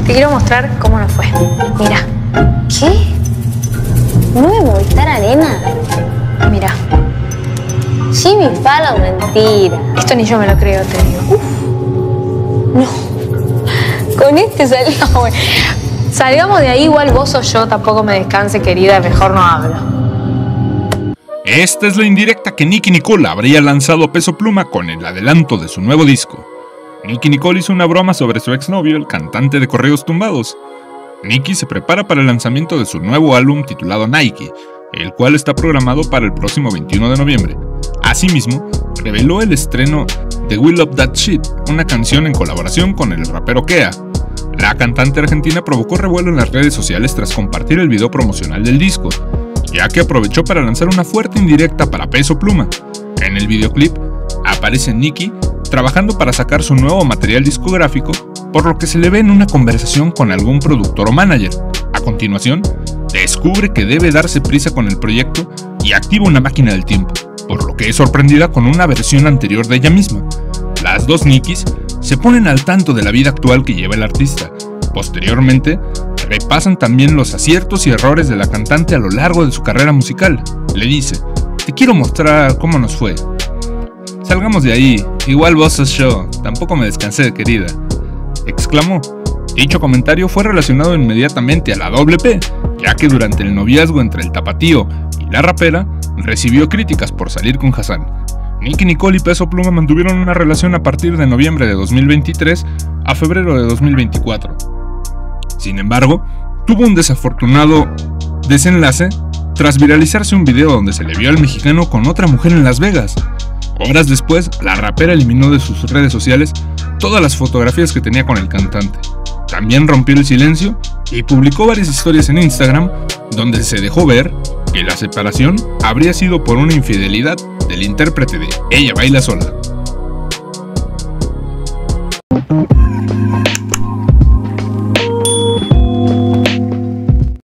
Te quiero mostrar cómo nos fue. Mira. ¿Qué? ¿9 Movistar Arena? Mira. Jimmy Fallon, mentira. Esto ni yo me lo creo, te digo. No. Con este salimos. Salgamos de ahí, igual vos o yo, tampoco me descanse, querida, mejor no hablo. Esta es la indirecta que Nicki Nicole habría lanzado a Peso Pluma con el adelanto de su nuevo disco. Nicki Nicole hizo una broma sobre su exnovio, el cantante de corridos tumbados. Nicki se prepara para el lanzamiento de su nuevo álbum titulado Nike, el cual está programado para el próximo 21 de noviembre. Asimismo, reveló el estreno de We Love That Shit, una canción en colaboración con el rapero Kea. La cantante argentina provocó revuelo en las redes sociales tras compartir el video promocional del disco, ya que aprovechó para lanzar una fuerte indirecta para Peso Pluma. En el videoclip aparece Nicki trabajando para sacar su nuevo material discográfico, por lo que se le ve en una conversación con algún productor o manager. A continuación, descubre que debe darse prisa con el proyecto y activa una máquina del tiempo, por lo que es sorprendida con una versión anterior de ella misma. Las dos Nickis se ponen al tanto de la vida actual que lleva el artista. Posteriormente, repasan también los aciertos y errores de la cantante a lo largo de su carrera musical. Le dice: te quiero mostrar cómo nos fue. Salgamos de ahí, igual vos sos yo, tampoco me descansé, querida, exclamó. Dicho comentario fue relacionado inmediatamente a la Doble P, ya que durante el noviazgo entre el tapatío y la rapera, recibió críticas por salir con Hassan. Nicki Nicole y Peso Pluma mantuvieron una relación a partir de noviembre de 2023 a febrero de 2024. Sin embargo, tuvo un desafortunado desenlace tras viralizarse un video donde se le vio al mexicano con otra mujer en Las Vegas. Horas después, la rapera eliminó de sus redes sociales todas las fotografías que tenía con el cantante. También rompió el silencio y publicó varias historias en Instagram donde se dejó ver que la separación habría sido por una infidelidad del intérprete de Ella Baila Sola.